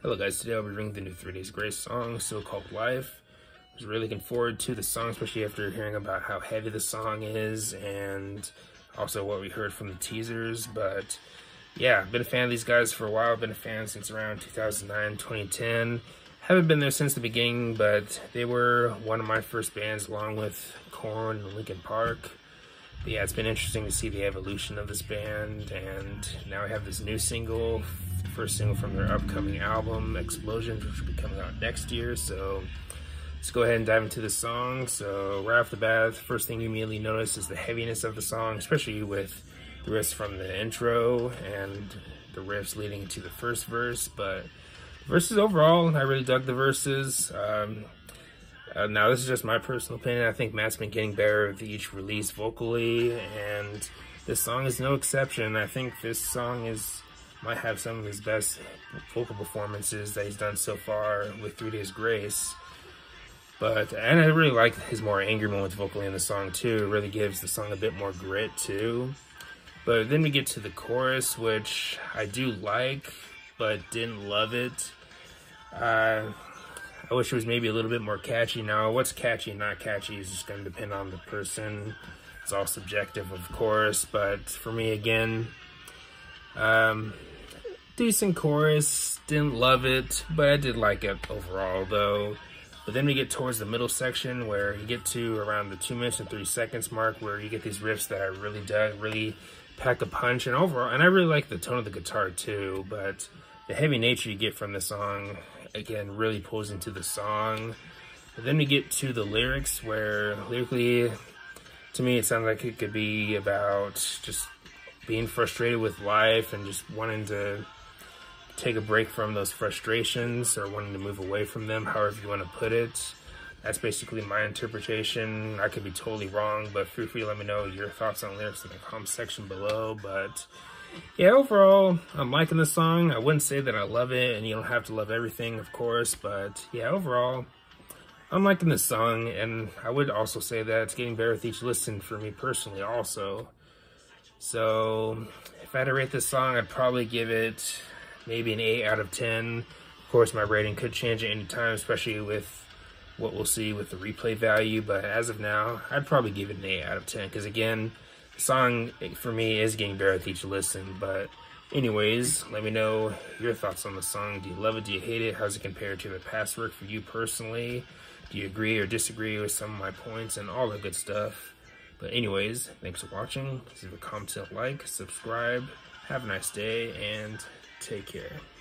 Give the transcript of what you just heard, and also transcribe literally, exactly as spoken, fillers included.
Hello guys, today I'll be bringing the new Three Days Grace song, So Called Life. I was really looking forward to the song, especially after hearing about how heavy the song is and also what we heard from the teasers. But yeah, I've been a fan of these guys for a while. I've been a fan since around two thousand nine, twenty ten. Haven't been there since the beginning, but they were one of my first bands along with Korn and Linkin Park. But yeah, it's been interesting to see the evolution of this band, and now I have this new single, first single from their upcoming album, Explosions, which will be coming out next year. So let's go ahead and dive into the song. So right off the bat, the first thing you immediately notice is the heaviness of the song, especially with the riffs from the intro and the riffs leading to the first verse. But verses overall, I really dug the verses. Um, Uh, now, this is just my personal opinion. I think Matt's been getting better with each release vocally, and this song is no exception. I think this song is might have some of his best vocal performances that he's done so far with Three Days Grace. But, and I really like his more angry moments vocally in the song too. It really gives the song a bit more grit too. But then we get to the chorus, which I do like, but didn't love it. Uh... I wish it was maybe a little bit more catchy. Now, what's catchy and not catchy is just going to depend on the person. It's all subjective, of course, but for me, again, um, decent chorus. Didn't love it, but I did like it overall, though. But then we get towards the middle section where you get to around the two minutes and three seconds mark, where you get these riffs that I really dug, really pack a punch, and overall, and I really like the tone of the guitar too, but the heavy nature you get from the song, again, really pulls into the song. But then we get to the lyrics, where lyrically, to me, it sounds like it could be about just being frustrated with life and just wanting to take a break from those frustrations or wanting to move away from them, however you want to put it. That's basically my interpretation. I could be totally wrong, but feel free to let me know your thoughts on lyrics in the comment section below. But yeah, overall, I'm liking the song. I wouldn't say that I love it, and you don't have to love everything, of course, but yeah, overall, I'm liking the song, and I would also say that it's getting better with each listen for me personally also. So if I had to rate this song, I'd probably give it maybe an eight out of ten. Of course, my rating could change at any time, especially with what we'll see with the replay value, but as of now, I'd probably give it an eight out of ten, because again, the song, for me, is getting better with each listen. But anyways, let me know your thoughts on the song. Do you love it? Do you hate it? How's it compare to the past work for you personally? Do you agree or disagree with some of my points and all the good stuff? But anyways, thanks for watching. Leave a comment, like, subscribe. Have a nice day, and take care.